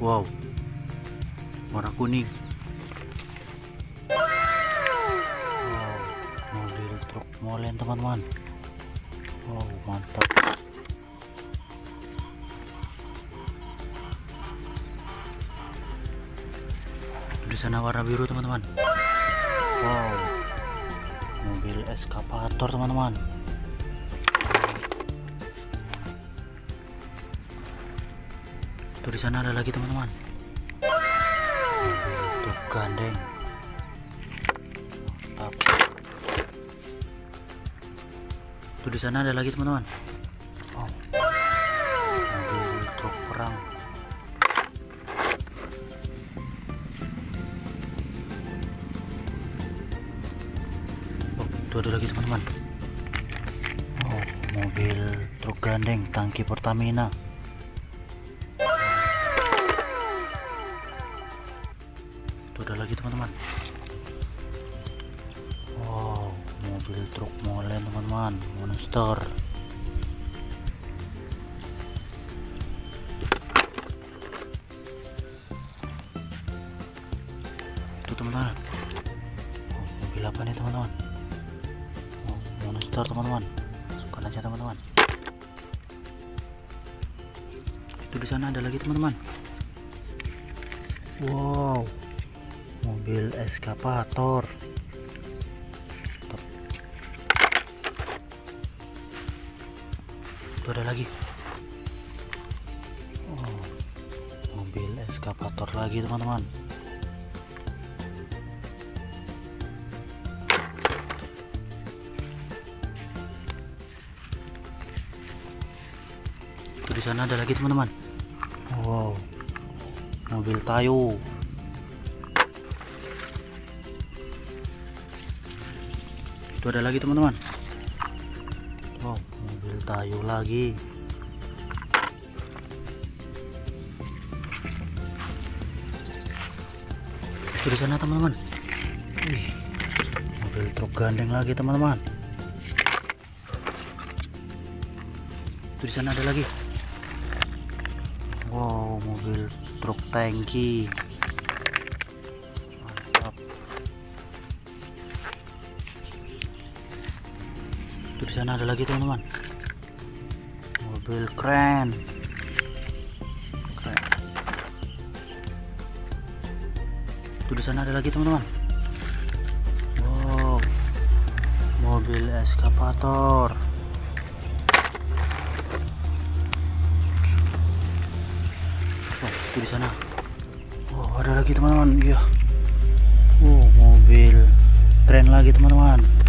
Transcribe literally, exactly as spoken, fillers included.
Wow, warna kuning. Wow, mobil truk molen teman-teman. Wow, mantap. Di sana warna biru teman-teman. Wow, mobil eskavator teman-teman. Tuh di sana ada lagi teman-teman. Mobil truk gandeng. Mantap. Tuh di sana ada lagi teman-teman. Oh, mobil truk perang. Oh, tuh ada lagi teman-teman. Oh, mobil truk gandeng tangki Pertamina. Tuh ada lagi teman-teman. Wow, mobil truk molen teman-teman, monster. Tuh teman-teman. Oh, mobil apa nih teman-teman? Oh, monster teman-teman. Masukkan aja teman-teman. Itu di sana ada lagi teman-teman. Wow, mobil eskavator. Tuh ada lagi. Oh, mobil eskavator lagi teman-teman. Tuh di sana ada lagi teman-teman. Wow, mobil Tayo. Itu ada lagi teman-teman. Wow, mobil Tayo lagi. Itu di sana teman-teman. Wih, mobil truk gandeng lagi teman-teman. Itu di sana ada lagi. Wow, mobil truk tangki. Mantap. Itu di sana ada lagi teman-teman. Mobil keren. Keren. Itu di sana ada lagi teman-teman. Wow, mobil eskavator. Oh, itu di sana. Oh, ada lagi teman-teman. Iya. Oh, mobil keren lagi teman-teman.